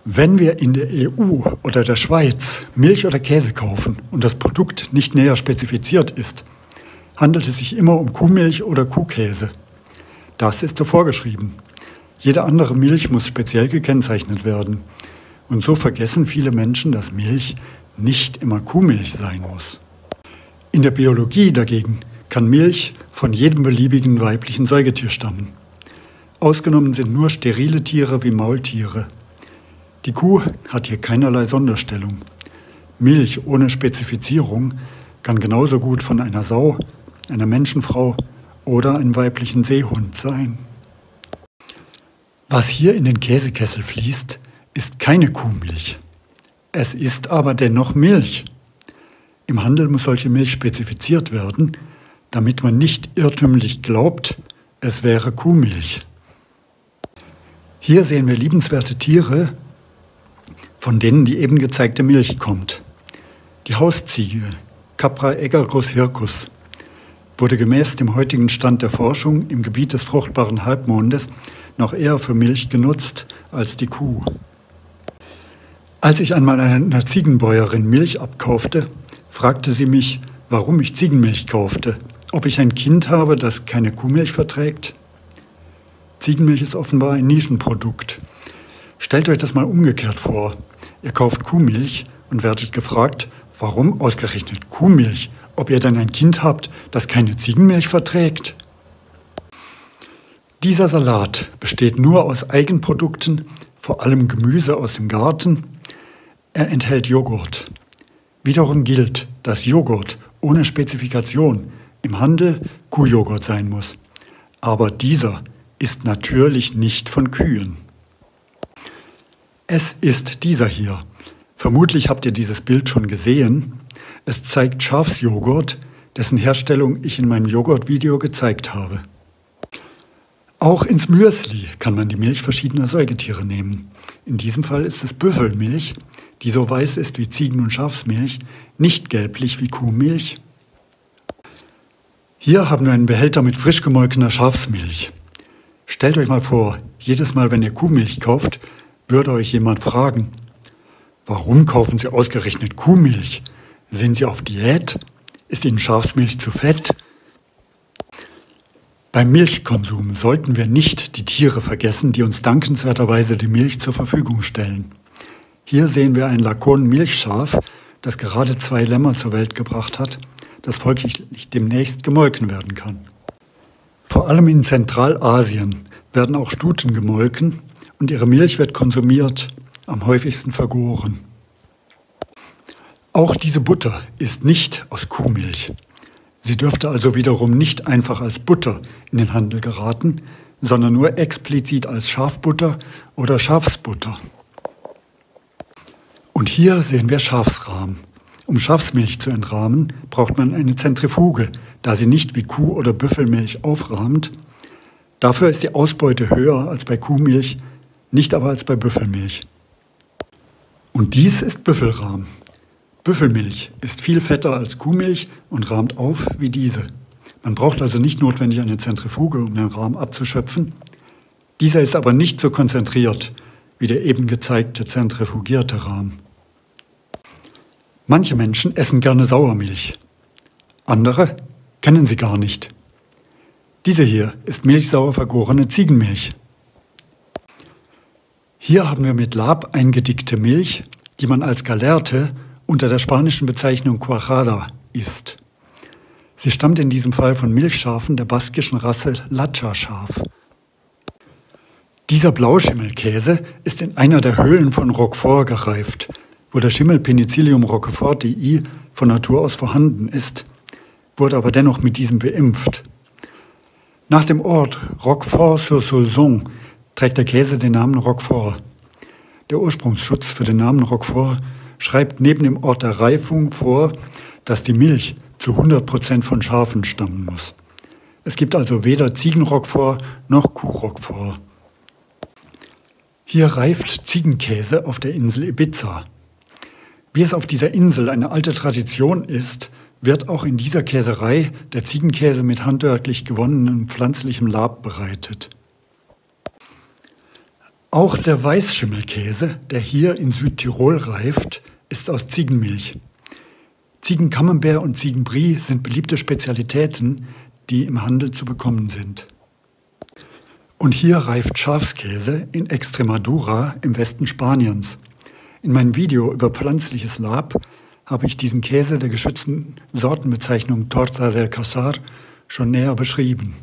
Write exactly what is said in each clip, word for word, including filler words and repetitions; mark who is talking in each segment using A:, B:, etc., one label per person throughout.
A: Wenn wir in der E U oder der Schweiz Milch oder Käse kaufen und das Produkt nicht näher spezifiziert ist, handelt es sich immer um Kuhmilch oder Kuhkäse. Das ist so vorgeschrieben. Jede andere Milch muss speziell gekennzeichnet werden. Und so vergessen viele Menschen, dass Milch nicht immer Kuhmilch sein muss. In der Biologie dagegen kann Milch von jedem beliebigen weiblichen Säugetier stammen. Ausgenommen sind nur sterile Tiere wie Maultiere. Die Kuh hat hier keinerlei Sonderstellung. Milch ohne Spezifizierung kann genauso gut von einer Sau, einer Menschenfrau oder einem weiblichen Seehund sein. Was hier in den Käsekessel fließt, ist keine Kuhmilch. Es ist aber dennoch Milch. Im Handel muss solche Milch spezifiziert werden, damit man nicht irrtümlich glaubt, es wäre Kuhmilch. Hier sehen wir liebenswerte Tiere, von denen die eben gezeigte Milch kommt. Die Hausziege, Capra aegagrus hircus, wurde gemäß dem heutigen Stand der Forschung im Gebiet des fruchtbaren Halbmondes noch eher für Milch genutzt als die Kuh. Als ich einmal einer Ziegenbäuerin Milch abkaufte, fragte sie mich, warum ich Ziegenmilch kaufte, ob ich ein Kind habe, das keine Kuhmilch verträgt. Ziegenmilch ist offenbar ein Nischenprodukt. Stellt euch das mal umgekehrt vor. Ihr kauft Kuhmilch und werdet gefragt, warum ausgerechnet Kuhmilch, ob ihr dann ein Kind habt, das keine Ziegenmilch verträgt. Dieser Salat besteht nur aus Eigenprodukten, vor allem Gemüse aus dem Garten. Er enthält Joghurt. Wiederum gilt, dass Joghurt ohne Spezifikation im Handel Kuhjoghurt sein muss. Aber dieser ist natürlich nicht von Kühen. Es ist dieser hier. Vermutlich habt ihr dieses Bild schon gesehen. Es zeigt Schafsjoghurt, dessen Herstellung ich in meinem Joghurt-Video gezeigt habe. Auch ins Müsli kann man die Milch verschiedener Säugetiere nehmen. In diesem Fall ist es Büffelmilch, die so weiß ist wie Ziegen- und Schafsmilch, nicht gelblich wie Kuhmilch. Hier haben wir einen Behälter mit frisch gemolkener Schafsmilch. Stellt euch mal vor, jedes Mal, wenn ihr Kuhmilch kauft, würde euch jemand fragen, warum kaufen Sie ausgerechnet Kuhmilch? Sind Sie auf Diät? Ist Ihnen Schafsmilch zu fett? Beim Milchkonsum sollten wir nicht die Tiere vergessen, die uns dankenswerterweise die Milch zur Verfügung stellen. Hier sehen wir ein Lakon-Milchschaf, das gerade zwei Lämmer zur Welt gebracht hat, das folglich demnächst gemolken werden kann. Vor allem in Zentralasien werden auch Stuten gemolken und ihre Milch wird konsumiert, am häufigsten vergoren. Auch diese Butter ist nicht aus Kuhmilch. Sie dürfte also wiederum nicht einfach als Butter in den Handel geraten, sondern nur explizit als Schafbutter oder Schafsbutter. Und hier sehen wir Schafsrahm. Um Schafsmilch zu entrahmen, braucht man eine Zentrifuge, da sie nicht wie Kuh- oder Büffelmilch aufrahmt. Dafür ist die Ausbeute höher als bei Kuhmilch, nicht aber als bei Büffelmilch. Und dies ist Büffelrahm. Büffelmilch ist viel fetter als Kuhmilch und rahmt auf wie diese. Man braucht also nicht notwendig eine Zentrifuge, um den Rahm abzuschöpfen. Dieser ist aber nicht so konzentriert wie der eben gezeigte zentrifugierte Rahm. Manche Menschen essen gerne Sauermilch. Andere kennen sie gar nicht. Diese hier ist milchsauer vergorene Ziegenmilch. Hier haben wir mit Lab eingedickte Milch, die man als Galerte unter der spanischen Bezeichnung Cuajada isst. Sie stammt in diesem Fall von Milchschafen der baskischen Rasse Lacha-Schaf. Dieser Blauschimmelkäse ist in einer der Höhlen von Roquefort gereift, wo der Schimmel Penicillium roquefortii von Natur aus vorhanden ist, wurde aber dennoch mit diesem beimpft. Nach dem Ort Roquefort-sur-Soulzon trägt der Käse den Namen Roquefort. Der Ursprungsschutz für den Namen Roquefort schreibt neben dem Ort der Reifung vor, dass die Milch zu hundert Prozent von Schafen stammen muss. Es gibt also weder Ziegen-Roquefort noch Kuh-Roquefort. Hier reift Ziegenkäse auf der Insel Ibiza. Wie es auf dieser Insel eine alte Tradition ist, wird auch in dieser Käserei der Ziegenkäse mit handwerklich gewonnenem pflanzlichem Lab bereitet. Auch der Weißschimmelkäse, der hier in Südtirol reift, ist aus Ziegenmilch. Ziegencamembert und Ziegenbrie sind beliebte Spezialitäten, die im Handel zu bekommen sind. Und hier reift Schafskäse in Extremadura im Westen Spaniens. In meinem Video über pflanzliches Lab habe ich diesen Käse der geschützten Sortenbezeichnung Torta del Casar schon näher beschrieben.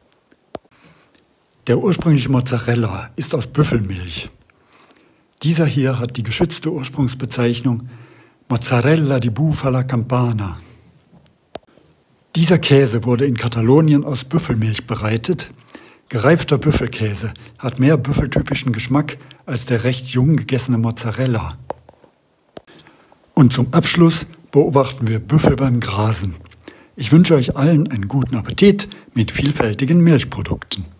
A: Der ursprüngliche Mozzarella ist aus Büffelmilch. Dieser hier hat die geschützte Ursprungsbezeichnung Mozzarella di Bufala Campana. Dieser Käse wurde in Katalonien aus Büffelmilch bereitet. Gereifter Büffelkäse hat mehr büffeltypischen Geschmack als der recht jung gegessene Mozzarella. Und zum Abschluss beobachten wir Büffel beim Grasen. Ich wünsche euch allen einen guten Appetit mit vielfältigen Milchprodukten.